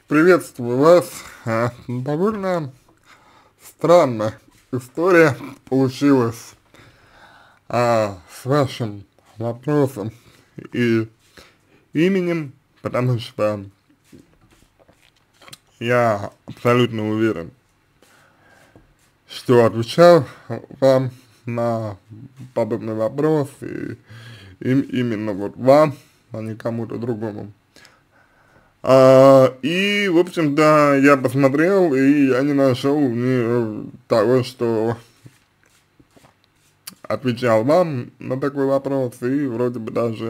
Приветствую вас. Довольно странная история получилась с вашим вопросом и именем, потому что я абсолютно уверен, что отвечал вам на подобный вопрос, и именно вот вам, а не кому-то другому. И, в общем-то, я посмотрел, и я не нашел ни того, что отвечал вам на такой вопрос, и вроде бы даже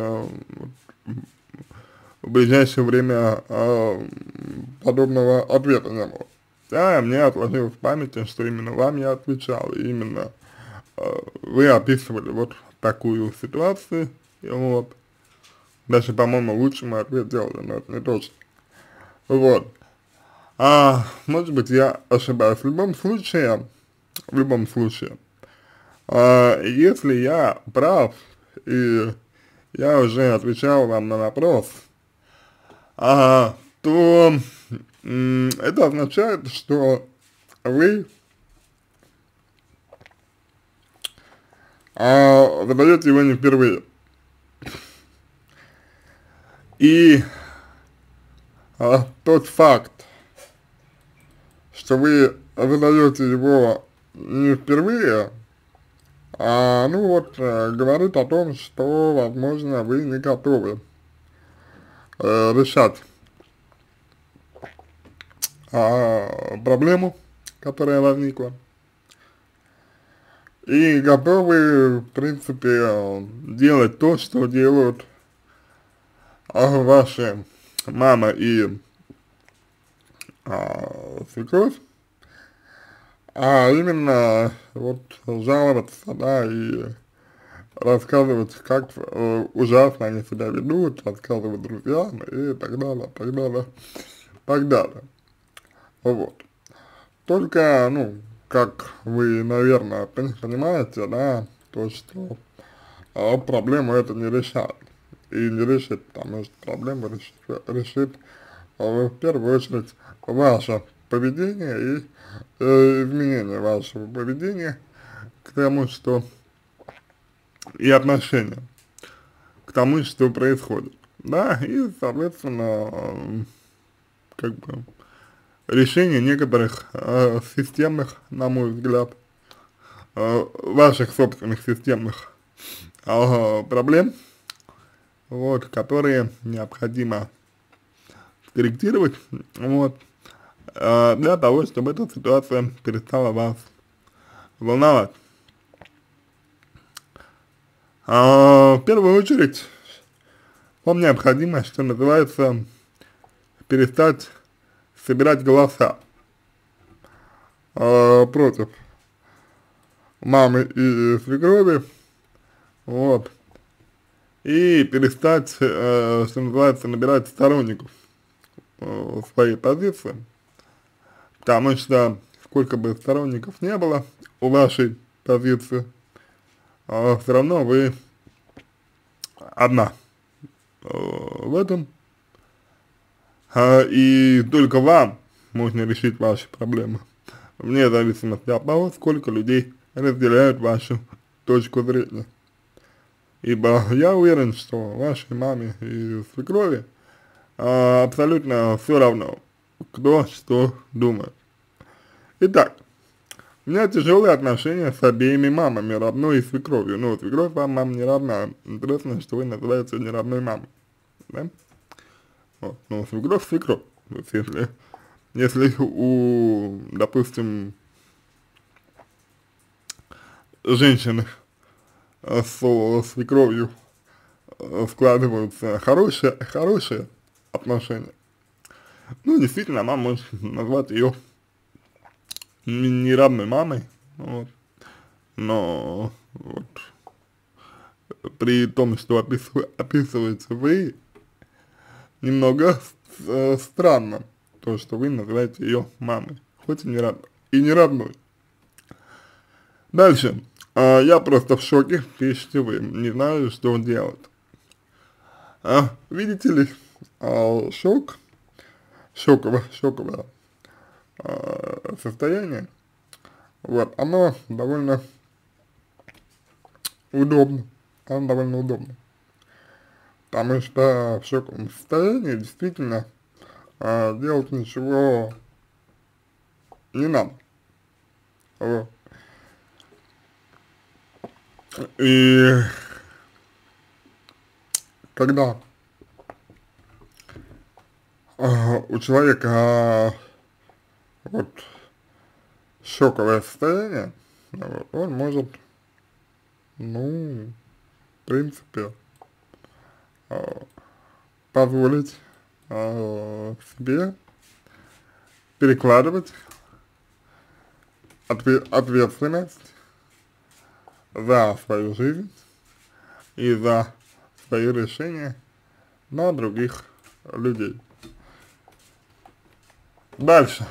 в ближайшее время подобного ответа не было. Да, мне отложилось в памяти, что именно вам я отвечал, и именно вы описывали вот такую ситуацию, и вот. Даже, по-моему, лучше мой ответ делали, но это не точно. Вот. Может быть, я ошибаюсь. В любом случае, если я прав, и я уже отвечал вам на вопрос, то это означает, что вы задаете его не впервые. И тот факт, что вы задаете его не впервые, говорит о том, что, возможно, вы не готовы решать проблему, которая возникла, и готовы, в принципе, делать то, что делают ваши мама и свекровь, именно вот жаловаться, да, и рассказывать, как ужасно они себя ведут, рассказывать друзьям и так далее, так далее, так далее. Вот. Только, как вы, наверное, понимаете, да, то, что проблему это не решает. И не решит, потому что проблему решит в первую очередь ваше поведение и изменение вашего поведения к тому, что и отношения к тому, что происходит. Да, и, соответственно, как бы решение некоторых системных, на мой взгляд, ваших собственных системных проблем, вот, которые необходимо скорректировать, вот, для того, чтобы эта ситуация перестала вас волновать. В первую очередь, вам необходимо, что называется, перестать собирать голоса против мамы и свекрови, вот, и перестать, что называется, набирать сторонников своей позиции, потому что сколько бы сторонников не было у вашей позиции, все равно вы одна в этом, и только вам можно решить ваши проблемы, вне зависимости от того, сколько людей разделяют вашу точку зрения. Ибо я уверен, что вашей маме и свекрови абсолютно все равно, кто что думает. Итак, у меня тяжелые отношения с обеими мамами, родной и свекровью. Ну, свекровь вам мама не родная. Интересно, что вы называете не родной мамой. Да? Вот. Ну, свекровь. То есть, если у, допустим, женщины со свекровью складываются хорошие отношения, ну, действительно, мама может назвать ее не родной мамой, вот, но вот при том, что описываете вы, немного странно то, что вы называете ее мамой, хоть и не родной. Дальше. Я просто в шоке, пишите вы, не знаю, что делать. Видите ли, шок шоковое состояние, вот, оно довольно удобно, потому что в шоковом состоянии действительно делать ничего не надо, вот. И когда у человека вот шоковое состояние, вот, он может, ну, в принципе, а, позволить себе перекладывать ответственность за свою жизнь и за свои решения на других людей. Дальше.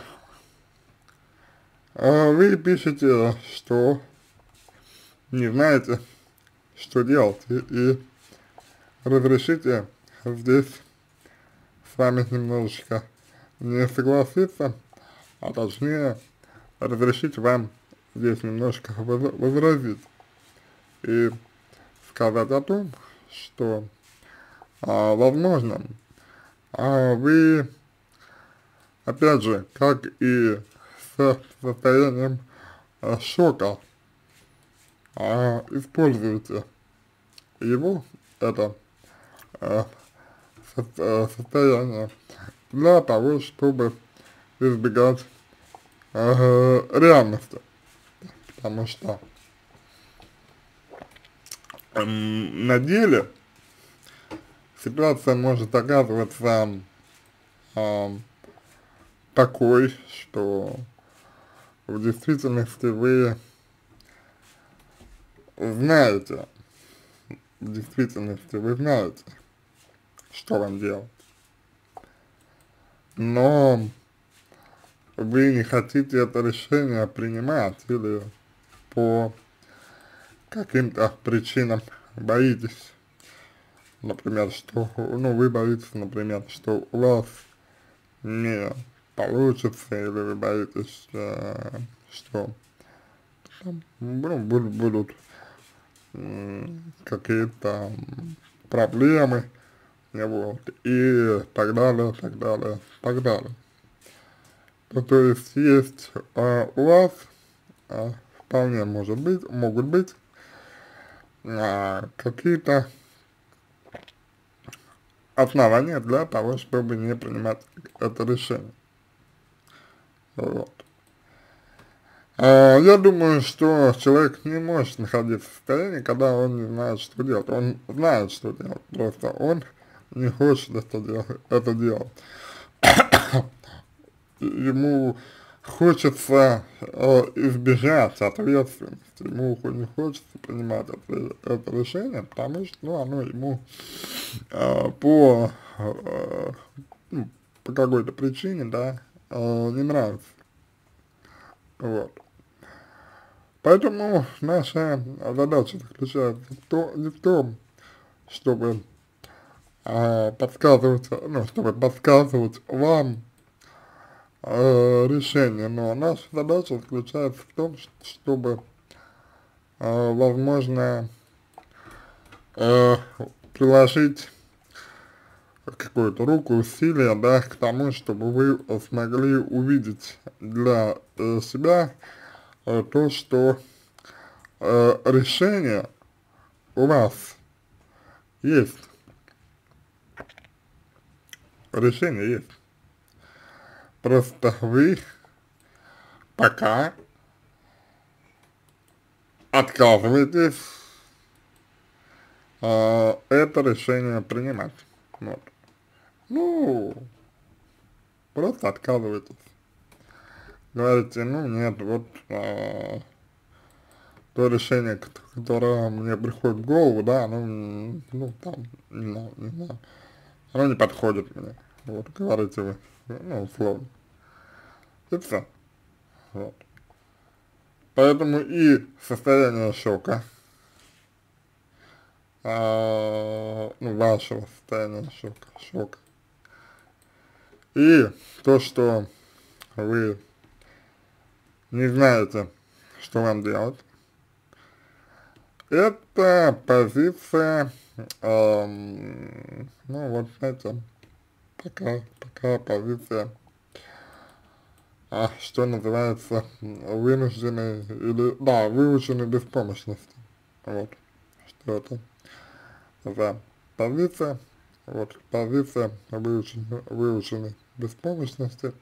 Вы пишете, что не знаете, что делать, и разрешите здесь с вами немножечко не согласиться, а точнее разрешить вам здесь немножко возразить и сказать о том, что, возможно, вы, опять же, как и с состоянием шока, используете его, это состояние, для того, чтобы избегать реальности, потому что на деле ситуация может оказываться такой, что в действительности вы знаете, что вам делать, но вы не хотите это решение принимать или по каким-то причинам боитесь, например, что, ну, вы боитесь, например, что у вас не получится, или вы боитесь, что там, ну, будут какие-то проблемы, вот, и так далее, так далее, так далее. Ну, то есть у вас вполне могут быть какие-то основания для того, чтобы не принимать это решение. Вот. Я думаю, что человек не может находиться в состоянии, когда он не знает, что делать. Он знает, что делать, просто он не хочет это делать. Ему хочется избежать ответственности, ему не хочется принимать это решение, потому что, ну, оно ему по, ну, по какой-то причине, да, не нравится. Вот. Поэтому наша задача заключается не в том, чтобы подсказывать вам решение, но наша задача заключается в том, чтобы, возможно, приложить какую-то руку, усилия, да, к тому, чтобы вы смогли увидеть для себя то, что решение у вас есть. Решение есть. Просто вы пока отказываетесь это решение принимать. Вот. Ну, просто отказываетесь. Говорите, ну нет, вот то решение, которое мне приходит в голову, да, ну там, не знаю, оно не подходит мне. Вот, говорите вы, ну, условно. И все. Вот. Поэтому и состояние шока, ну, вашего состояния шока, И то, что вы не знаете, что вам делать, это позиция, ну вот знаете, такая позиция, что называется, вынужденной или, да, выученной беспомощности. Вот, что это за позиция, вот, позиция выученной беспомощности,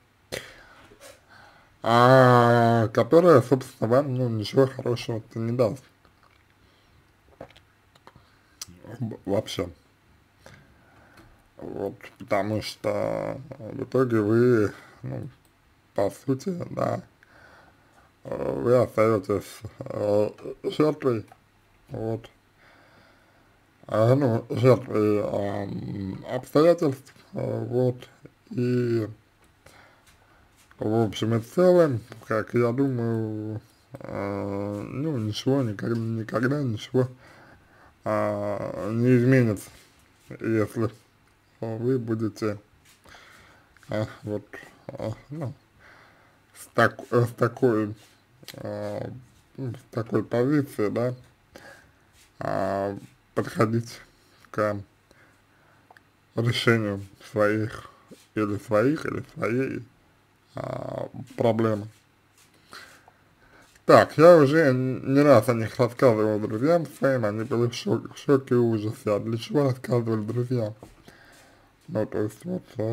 которая, собственно, вам, ну, ничего хорошего-то не даст вообще. Вот, потому что в итоге вы, ну, по сути, да, вы остаетесь жертвой, вот, ну, жертвой обстоятельств, вот, и в общем и целом, как я думаю, ну, ничего, никогда ничего не изменится, если вы будете, вот, ну, с такой, с такой позиции, да, подходить к решению или своей проблемы. Так, я уже не раз о них рассказывал друзьям своим, они были в шоке и ужасе. А для чего рассказывали друзьям? Ну, то есть,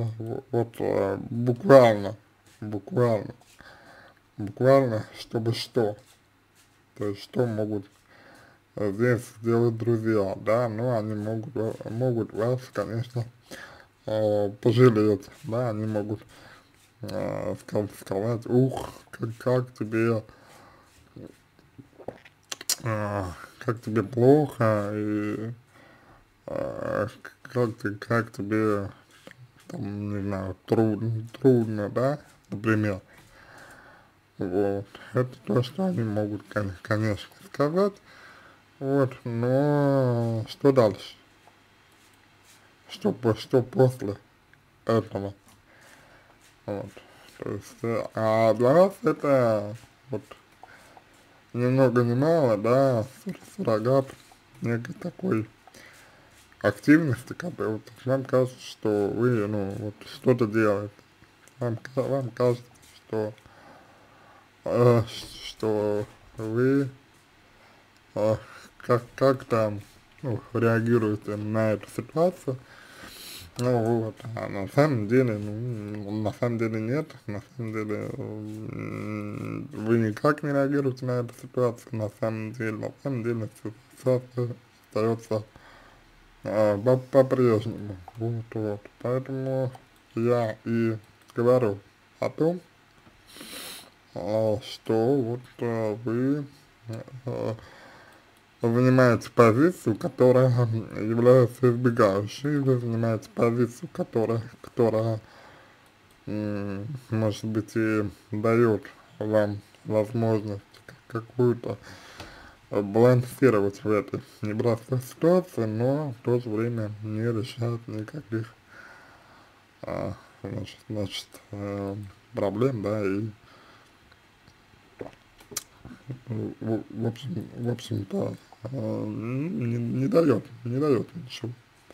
буквально, чтобы что? То есть, что могут здесь сделать друзья, да? Ну, они могут вас, конечно, пожалеть, да? Они могут сказать, ух, как тебе как тебе плохо, и как тебе, там, не знаю, трудно, да, например. Вот, это то, что они могут, конечно, сказать, вот, но что дальше? Что после этого? Вот, то есть, для вас это, вот, ни много ни мало, да, суррогат некой такой активности, когда вот вам кажется, что вы, ну, вот что-то делаете, вам кажется, что, что вы как там, ну, реагируете на эту ситуацию, ну вот, а на самом деле, ну, на самом деле нет, на самом деле вы никак не реагируете на эту ситуацию, на самом деле ситуация остается по-прежнему. Вот. Поэтому я и говорю о том, что вот вы занимаете позицию, которая является избегающей, вы занимаете позицию, которая может быть, и дает вам возможность какую-то балансировать в этой непростой ситуации, но в то же время не решает никаких значит, проблем, да, и в общем-то, не дает ничего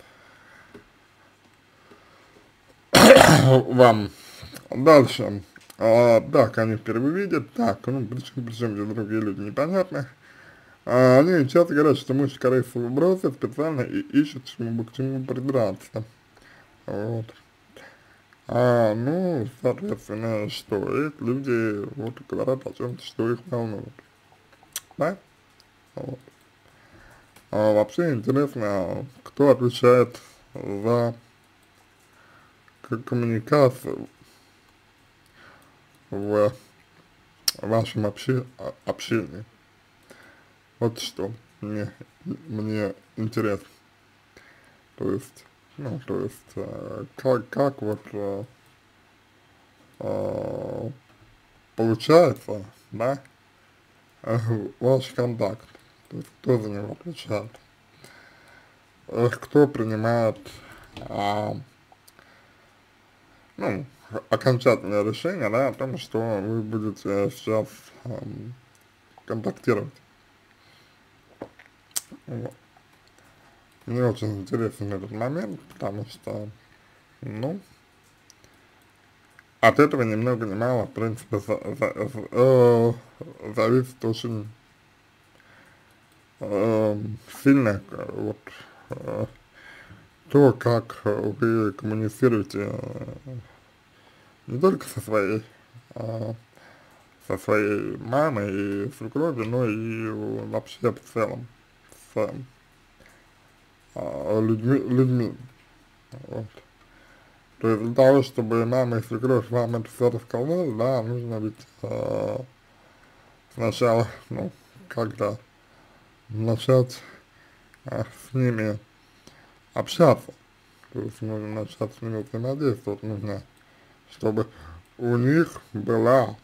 вам. Дальше, да, конечно, первый видят, так, ну, причем здесь другие люди, непонятно. Они часто говорят, что муж скорее всего бросит специально и ищет к чему придраться. Вот. Ну, соответственно, что эти люди вот говорят о чем-то, что их волнует. Да? Вот. Вообще интересно, кто отвечает за коммуникацию в вашем общении. Вот что мне интересно. То есть, ну, то есть, как вот получается, да, ваш контакт, то есть кто за него отвечает, кто принимает, ну, окончательное решение, да, о том, что вы будете сейчас контактировать. Вот. Мне очень интересен этот момент, потому что, ну, от этого ни много ни мало, в принципе, зависит очень сильно вот то, как вы коммуницируете не только со своей мамой и свекровью, но и вообще в целом с людьми. Вот. То есть для того, чтобы мама и свекровь вам это все рассказали, да, нужно ведь сначала, ну, как-то начать с ними общаться. То есть нужно начать с ними взаимодействовать, нужно, чтобы у них была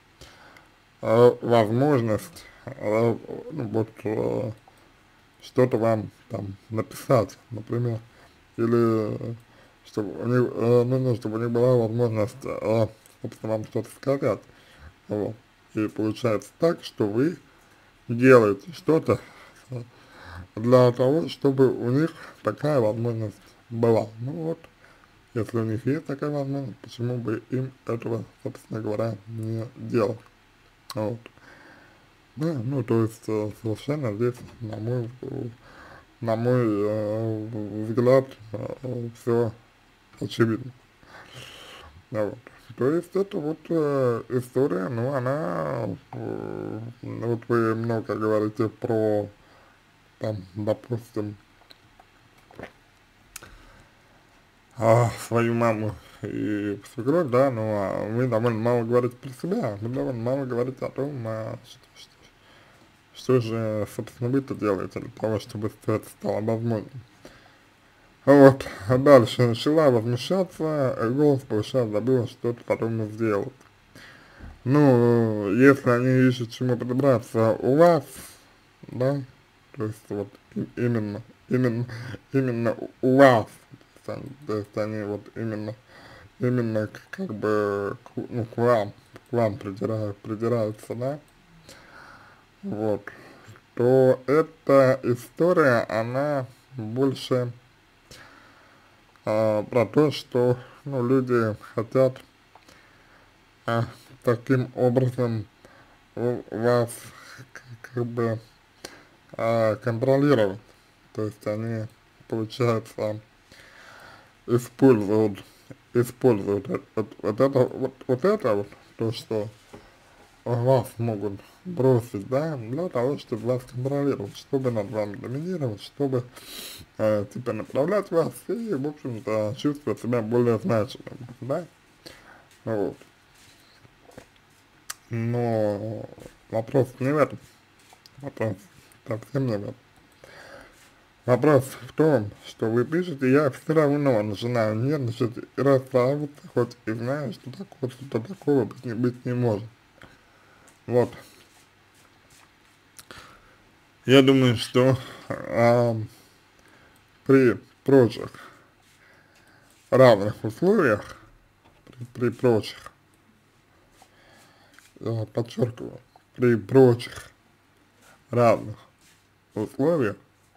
возможность ну, вот, что-то вам там написать, например, или чтобы у них, нужно, чтобы у них была возможность, собственно, вам что-то сказать, вот. И получается так, что вы делаете что-то для того, чтобы у них такая возможность была. Ну вот, если у них есть такая возможность, почему бы им этого, собственно говоря, не делать. Вот. Да, ну то есть совершенно здесь, на мой взгляд, все очевидно. Вот. То есть это вот история, ну она, ну, вот вы много говорите про, там, допустим, свою маму и свекровь, да, ну а вы довольно мало говорите про себя, вы довольно мало говорите о том, что же, собственно, вы-то делаете для того, чтобы все это стало возможным. Вот, а дальше начала возмущаться, голос повышать, забыла что-то потом сделать. Ну, если они ищут чему подобраться у вас, да, то есть вот именно у вас, то есть они вот именно как бы ну, к вам придираются, да, вот, то эта история, она больше про то, что, ну, люди хотят таким образом вас как бы контролировать. То есть они, получается, используют, вот это вот, то, что вас могут бросить, да, для того, чтобы вас контролировать, чтобы над вами доминировать, чтобы, типа, направлять вас и, в общем-то, чувствовать себя более значимым, да, вот. Но вопрос не в этом, вопрос совсем не в этом. Вопрос в том, что вы пишете, я все равно начинаю нервничать и расстраиваться, хоть и знаю, что такого быть не может. Вот. Я думаю, что при прочих равных условиях, при прочих, я подчеркиваю, при прочих равных условиях,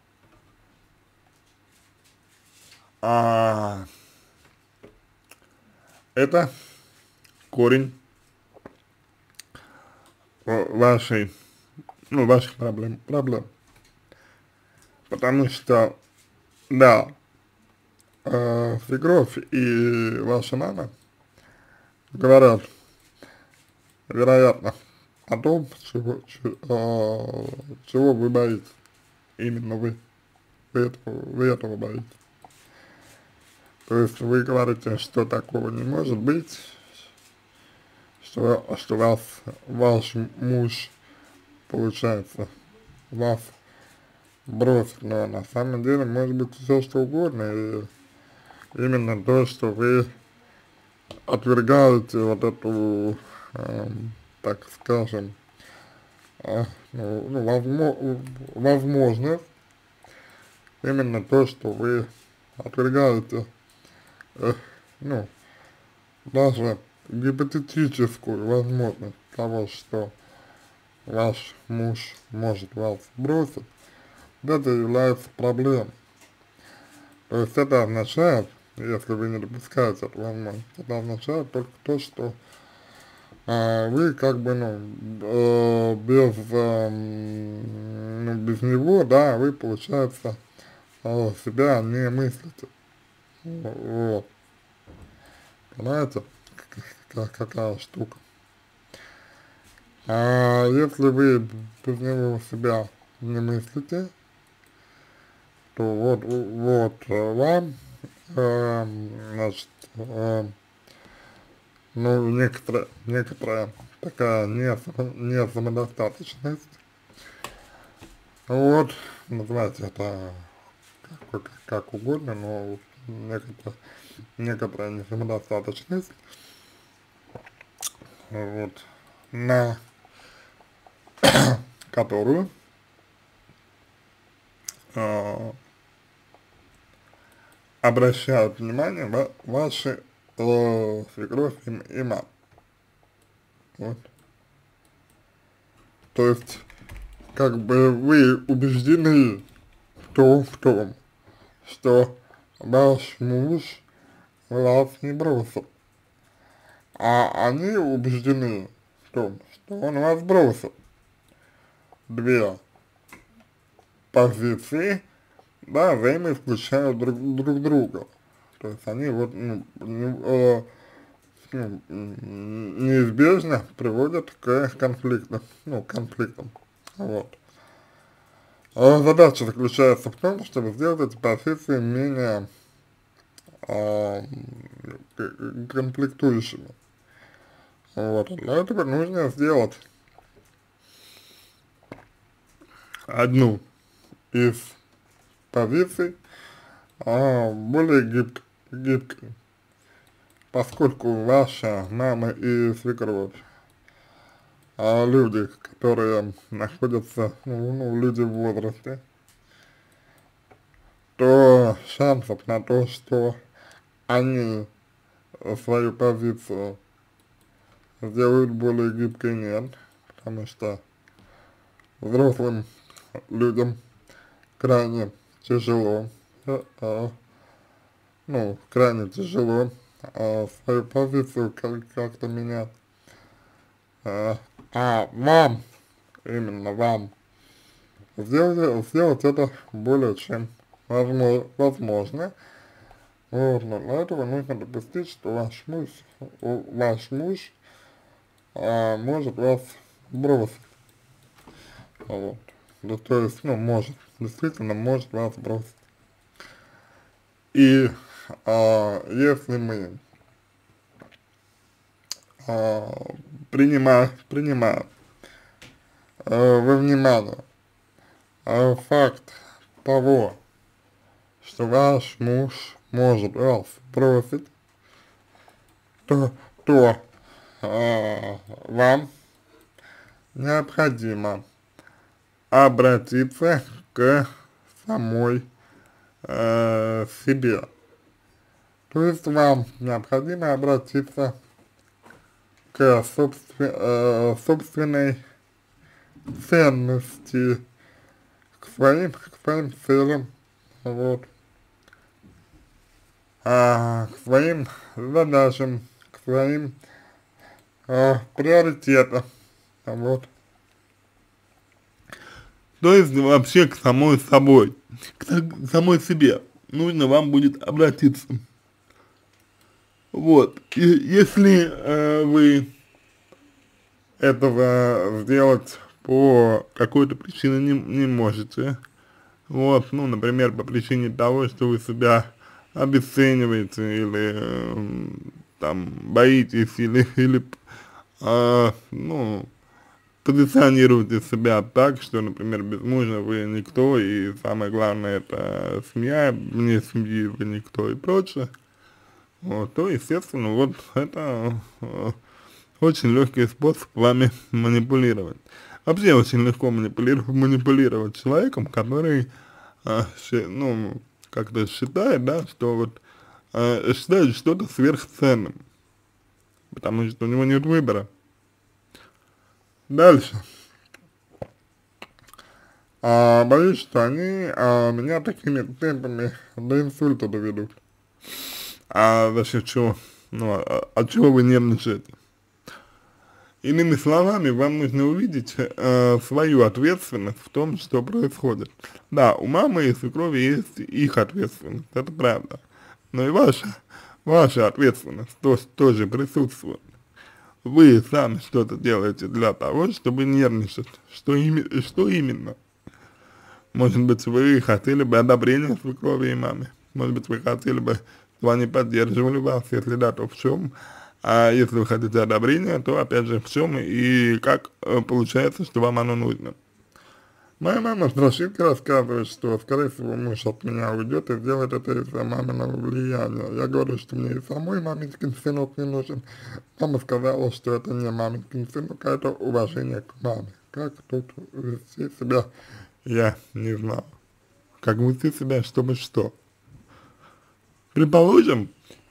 это корень ваших проблем. Потому что, да, свекровь и ваша мама говорят, вероятно, о том, чего вы боитесь. Именно вы этого боитесь. То есть вы говорите, что такого не может быть, что ваш муж, получается, вас бросит, но на самом деле может быть все что угодно, и именно то, что вы отвергаете вот эту, так скажем, возможность, именно то, что вы отвергаете, ну, даже гипотетическую возможность того, что ваш муж может вас бросить, это является проблемой. То есть это означает, если вы не допускаете эту возможность, это означает только то, что вы как бы, ну, без него, да, вы, получается, себя не мыслите. Вот. Понимаете, какая штука. А если вы без него себя не мыслите, то вам, значит, ну, некоторая такая не самодостаточность, вот, называйте это как угодно, но некоторая не самодостаточность, вот, на которую обращают внимание ваши свекровь и мать. Вот. То есть, как бы вы убеждены в том, что ваш муж вас не бросил, а они убеждены в том, что он вас бросил. Две позиции, да, взаимоисключают друг друга. То есть они вот, неизбежно приводят к конфликтам, вот. Задача заключается в том, чтобы сделать эти позиции менее конфликтующими. Вот. Для этого нужно сделать одну из позиций более гибкой, поскольку ваша мама и свекровь люди, которые находятся, люди в возрасте, то шансов на то, что они свою позицию сделают более гибкой, нет, потому что взрослым людям крайне тяжело, крайне тяжело свою позицию как-то менять. Вам, именно вам, сделать это более чем возможно. Вот, но для этого нужно допустить, что ваш муж может вас бросить. Вот. Да, то есть, действительно может вас бросить. И если мы принимаем во внимание факт того, что ваш муж может вас бросить, то вам необходимо обратиться к самой себе. То есть вам необходимо обратиться к собственной ценности, к своим целям, вот, к своим задачам, к своим приоритетам, вот. То есть вообще к самой собой, к самой себе нужно вам будет обратиться. Вот, и если вы этого сделать по какой-то причине не можете, вот, например, по причине того, что вы себя обесцениваете, или там боитесь, или позиционируете себя так, что, например, без мужа вы никто, и самое главное это семья, вне семьи вы никто и прочее, вот, то, естественно, вот это очень легкий способ вами манипулировать. Вообще очень легко манипулировать человеком, который, как-то считает, да, что вот, считает что-то сверхценным. потому что у него нет выбора. Дальше. Боюсь, что они меня такими темпами до инсульта доведут. За счет чего? Ну, от чего вы нервничаете? Иными словами, вам нужно увидеть свою ответственность в том, что происходит. Да, у мамы и свекрови есть их ответственность, это правда. Но и ваша ответственность тоже присутствует. Вы сами что-то делаете для того, чтобы нервничать. Что именно? Может быть, вы хотели бы одобрения свекрови и мамы. Может быть, вы хотели бы, чтобы они поддерживали вас, если да, то в чем. А если вы хотите одобрения, то опять же в чем и как получается, что вам оно нужно. Моя мама с Рашидки рассказывает, что, скорее всего, муж от меня уйдет и сделает это из-за маминого влияния. Я говорю, что мне и самой маменькин сынок не нужен. Мама сказала, что это не маменькин сынок, а это уважение к маме. Как тут вести себя, я не знал. Как вести себя, чтобы что? Предположим,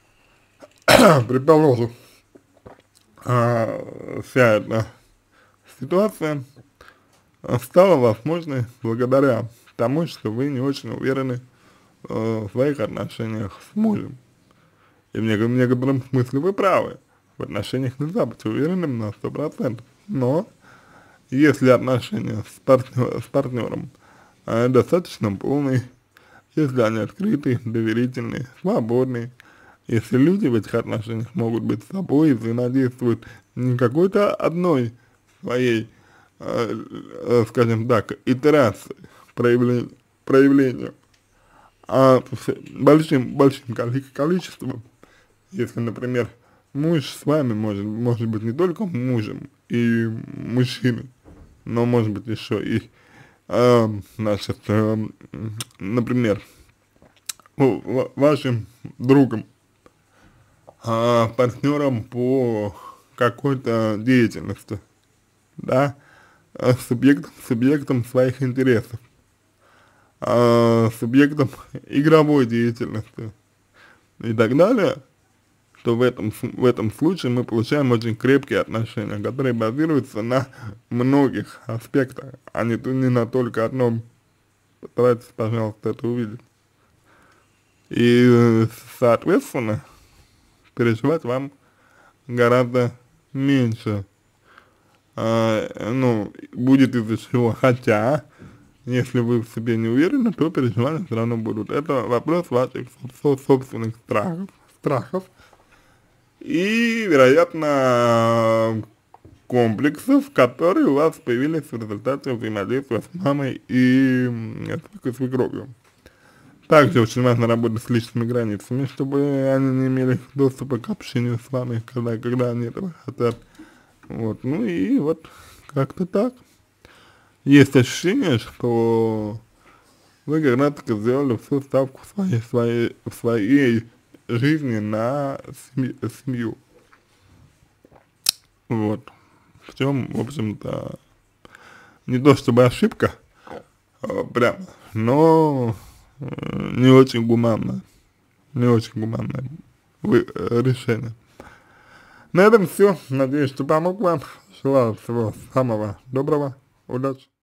вся эта ситуация стала возможной благодаря тому, что вы не очень уверены в своих отношениях с мужем. И в некотором смысле вы правы. В отношениях нельзя быть уверенным на 100%. Но если отношения с партнером достаточно полные, если они открытые, доверительные, свободные, если люди в этих отношениях могут быть с собой и взаимодействуют не какой-то одной своей, скажем так, итерации, проявлению, а большим количеством, если, например, муж с вами может быть не только мужем и мужчиной, но может быть еще и, значит, например, вашим другом, партнером по какой-то деятельности, да, субъектом своих интересов, субъектом игровой деятельности и так далее, то в этом случае мы получаем очень крепкие отношения, которые базируются на многих аспектах, а не на только одном. Постарайтесь, пожалуйста, это увидеть. И, соответственно, переживать вам гораздо меньше, будет из-за чего. Хотя, если вы в себе не уверены, то переживания все равно будут. Это вопрос ваших собственных страхов и, вероятно, комплексов, которые у вас появились в результате взаимодействия с мамой и свекровью. Также очень важно работать с личными границами, чтобы они не имели доступа к общению с вами, когда они этого хотят. Вот, ну и вот как-то так. Есть ощущение, что вы когда-то сделали всю ставку в своей жизни на семью. Вот. В чем, в общем-то, не то чтобы ошибка, прямо, но не очень гуманное решение. На этом все. Надеюсь, что помог вам. Желаю всего самого доброго. Удачи.